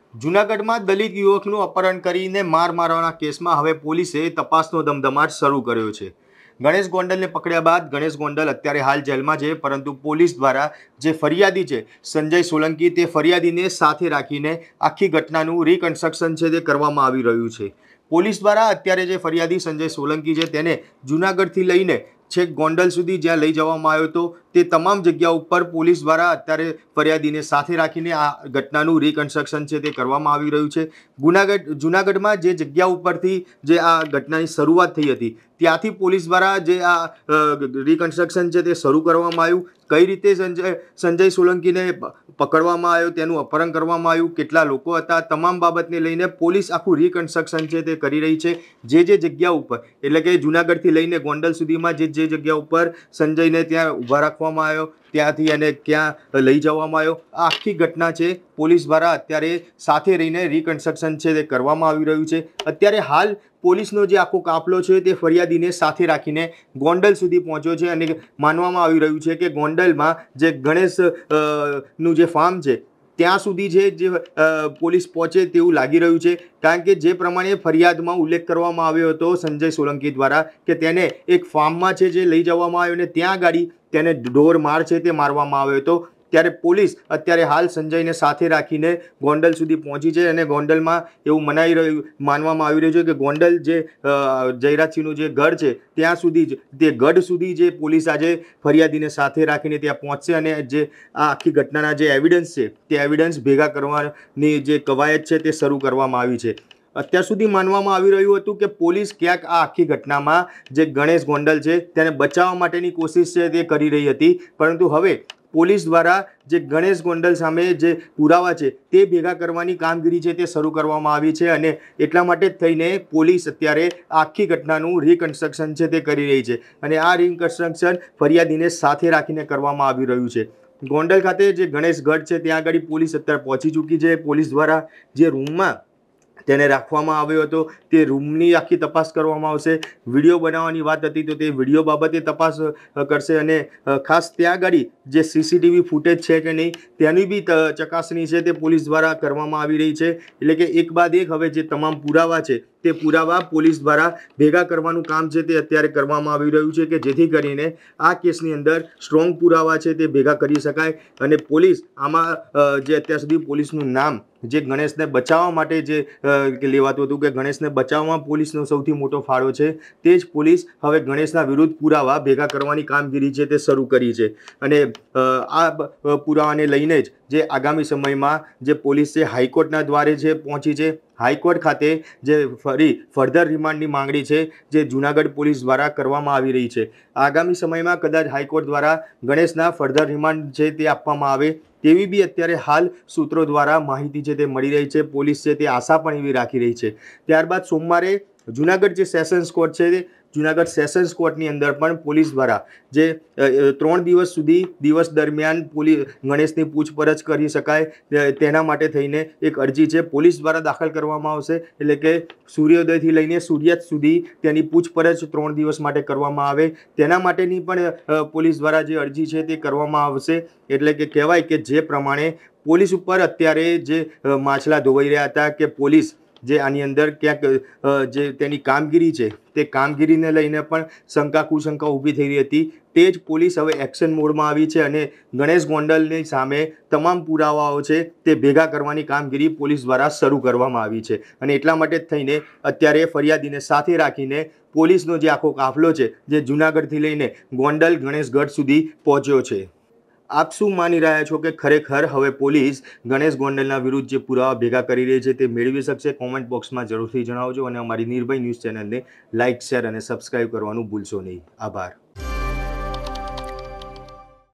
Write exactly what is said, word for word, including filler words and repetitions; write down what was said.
જૂનાગઢમાં દલિત યુવકનું અપહરણ કરીને માર મારવાના કેસમાં હવે પોલીસે તપાસનો ધમધમાટ શરૂ કર્યો છે. ગણેશ ગોંડલને પકડ્યા બાદ ગણેશ ગોંડલ અત્યારે હાલ જેલમાં છે, પરંતુ પોલીસ દ્વારા જે ફરિયાદી છે સંજય સોલંકી, તે ફરિયાદીને સાથે રાખીને આખી ઘટનાનું રિકન્સ્ટ્રક્શન છે તે કરવામાં આવી રહ્યું છે. પોલીસ દ્વારા અત્યારે જે ફરિયાદી સંજય સોલંકી છે તેને જૂનાગઢથી લઈને છેક ગોંડલ સુધી જ્યાં લઈ જવામાં આવ્યો હતો તે તમામ જગ્યા ઉપર પોલીસ દ્વારા અત્યારે ફરિયાદીને સાથે રાખીને આ ઘટનાનું રિકન્સ્ટ્રક્શન છે તે કરવામાં આવી રહ્યું છે. ગુનાગઢ જૂનાગઢમાં જે જગ્યા ઉપરથી જે આ ઘટનાની શરૂઆત થઈ હતી ત્યાંથી પોલીસ દ્વારા જે આ રિકન્સ્ટ્રક્શન છે તે શરૂ કરવામાં આવ્યું. કઈ રીતે સંજય સંજય સોલંકીને પકડવામાં આવ્યો, તેનું અપહરણ કરવામાં આવ્યું, કેટલા લોકો હતા, તમામ બાબતને લઈને પોલીસ આખું રિકન્સ્ટ્રક્શન છે તે કરી રહી છે. જે જે જગ્યા ઉપર એટલે કે જૂનાગઢથી લઈને ગોંડલ સુધીમાં જે જે જગ્યા ઉપર સંજયને ત્યાં ઊભા રાખવામાં આવ્યો, ત્યાંથી એને ક્યાં લઈ જવામાં આવ્યો, આ આખી ઘટના છે પોલીસ દ્વારા અત્યારે સાથે રહીને રિકન્સ્ટ્રક્શન છે તે કરવામાં આવી રહ્યું છે. અત્યારે હાલ પોલીસનો જે આખો કાફલો છે તે ફરિયાદીને સાથે રાખીને ગોંડલ સુધી પહોંચ્યો છે અને માનવામાં આવી રહ્યું છે કે ગોંડલમાં જે ગણેશ નું જે ફાર્મ છે ત્યાં સુધી છે જે પોલીસ પહોંચે તેવું લાગી રહ્યું છે. કારણ કે જે પ્રમાણે ફરિયાદમાં ઉલ્લેખ કરવામાં આવ્યો હતો સંજય સોલંકી દ્વારા કે તેને એક ફાર્મમાં છે જે લઈ જવામાં આવ્યો અને ત્યાં ગાડી તેને ઢોર માર છે તે મારવામાં આવ્યો હતો, ત્યારે પોલીસ અત્યારે હાલ સંજયને સાથે રાખીને ગોંડલ સુધી પહોંચી છે અને ગોંડલમાં એવું મનાઈ રહ્યું માનવામાં આવી રહ્યું છે કે ગોંડલ જે જયરાજસિંહનું જે ગઢ છે ત્યાં સુધી જ તે ગઢ સુધી જે પોલીસ આજે ફરિયાદીને સાથે રાખીને ત્યાં પહોંચશે અને જે આ આખી ઘટનાના જે એવિડન્સ છે તે એવિડન્સ ભેગા કરવાની જે કવાયત છે તે શરૂ કરવામાં આવી છે. અત્યાર સુધી માનવામાં આવી રહ્યું હતું કે પોલીસ ક્યાંક આ આખી ઘટનામાં જે ગણેશ ગોંડલ છે તેને બચાવવા માટેની કોશિશ છે તે કરી રહી હતી, પરંતુ હવે પોલીસ દ્વારા જે ગણેશ ગોંડલ સામે જે પુરાવા છે તે ભેગા કરવાની કામગીરી છે તે શરૂ કરવામાં આવી છે અને એટલા માટે જ થઈને પોલીસ અત્યારે આખી ઘટનાનું રિકન્સ્ટ્રક્શન છે તે કરી રહી છે અને આ રિકન્સ્ટ્રક્શન ફરિયાદીને સાથે રાખીને કરવામાં આવી રહ્યું છે. ગોંડલ ખાતે જે ગણેશ ગઢ છે ત્યાં આગળ પોલીસ અત્યારે પહોંચી ચૂકી છે. પોલીસ દ્વારા જે રૂમમાં તેને રાખવામાં આવ્યો હતો તે રૂમની આખી તપાસ કરવામાં આવશે. વિડીયો બનાવવાની વાત હતી તો તે વિડીયો બાબતે તપાસ કરશે અને ખાસ ત્યાં આગળ જે સીસીટીવી ફૂટેજ છે કે નહીં તેની બી ચકાસણી છે તે પોલીસ દ્વારા કરવામાં આવી રહી છે. એટલે કે એક બાદ એક હવે જે તમામ પુરાવા છે તે પુરાવા પોલીસ દ્વારા ભેગા કરવાનું કામ છે તે અત્યારે કરવામાં આવી રહ્યું છે કે જેથી કરીને આ કેસની અંદર સ્ટ્રોંગ પુરાવા છે તે ભેગા કરી શકાય અને પોલીસ આમાં જે અત્યાર સુધી પોલીસનું નામ જે ગણેશને બચાવવા માટે જે લેવાતું હતું કે ગણેશને બચાવવામાં પોલીસનો સૌથી મોટો ફાળો છે, તે જ પોલીસ હવે ગણેશના વિરુદ્ધ પુરાવા ભેગા કરવાની કામગીરી છે તે શરૂ કરી છે અને આ પુરાવાને લઈને જ જે આગામી સમયમાં જે પોલીસ છે હાઈકોર્ટના દ્વારે છે પહોંચી છે. હાઈકોર્ટ ખાતે જે ફરી ફર્ધર રિમાન્ડની માંગણી છે જે જૂનાગઢ પોલીસ દ્વારા કરવામાં આવી રહી છે. આગામી સમયમાં કદાચ હાઈકોર્ટ દ્વારા ગણેશના ફર્ધર રિમાન્ડ છે તે આપવામાં આવે તેવી બી અત્યારે હાલ સૂત્રો દ્વારા માહિતી છે તે મળી રહી છે. પોલીસ છે તે આશા પણ એવી રાખી રહી છે. ત્યારબાદ સોમવારે જૂનાગઢ જે સેશન્સ કોર્ટ છે જૂનાગઢ સેશન્સ કોર્ટની અંદર પણ પોલીસ દ્વારા જે ત્રણ દિવસ સુધી દિવસ દરમિયાન પોલીસ ગણેશની પૂછપરછ કરી શકાય તેના માટે થઈને એક અરજી છે પોલીસ દ્વારા દાખલ કરવામાં આવશે. એટલે કે સૂર્યોદયથી લઈને સૂર્યાસ્ત સુધી તેની પૂછપરછ ત્રણ દિવસ માટે કરવામાં આવે તેના માટેની પણ પોલીસ દ્વારા જે અરજી છે તે કરવામાં આવશે. એટલે કે કહેવાય કે જે પ્રમાણે પોલીસ ઉપર અત્યારે જે માછલા ધોવાઈ રહ્યા હતા કે પોલીસ જે આની અંદર ક્યાંક જે તેની કામગીરી છે તે કામગીરીને લઈને પણ શંકા કુશંકા ઊભી થઈ રહી હતી, તે જ પોલીસ હવે એક્શન મોડમાં આવી છે અને ગણેશ ગોંડલની સામે તમામ પુરાવાઓ છે તે ભેગા કરવાની કામગીરી પોલીસ દ્વારા શરૂ કરવામાં આવી છે અને એટલા માટે જ થઈને અત્યારે ફરિયાદીને સાથે રાખીને પોલીસનો જે આખો કાફલો છે જે જૂનાગઢથી લઈને ગોંડલ ગણેશગઢ સુધી પહોંચ્યો છે. આપ શું માની રહ્યા છો કે ખરેખર હવે પોલીસ ગણેશ ગોંડલના વિરુદ્ધ જે પુરાવા ભેગા કરી રહી છે તે મેળવી શકશે? કોમેન્ટ બોક્સમાં જરૂરથી જણાવજો અને અમારી નિર્ભય ન્યૂઝ ચેનલને લાઇક, શેર અને સબસ્ક્રાઇબ કરવાનું ભૂલશો નહીં. આભાર.